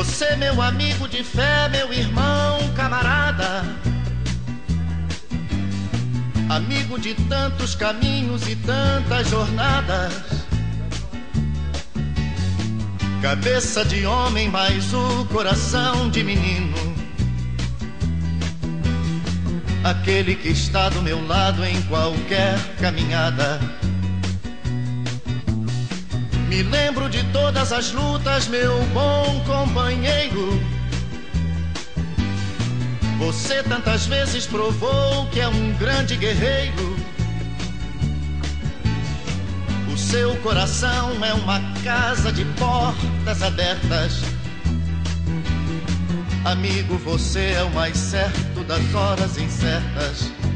Você, meu amigo de fé, meu irmão, camarada, amigo de tantos caminhos e tantas jornadas, cabeça de homem, mas o coração de menino, aquele que está do meu lado em qualquer caminhada. Me lembro de todas as lutas, meu bom companheiro. Você tantas vezes provou que é um grande guerreiro. O seu coração é uma casa de portas abertas. Amigo, você é o mais certo das horas incertas.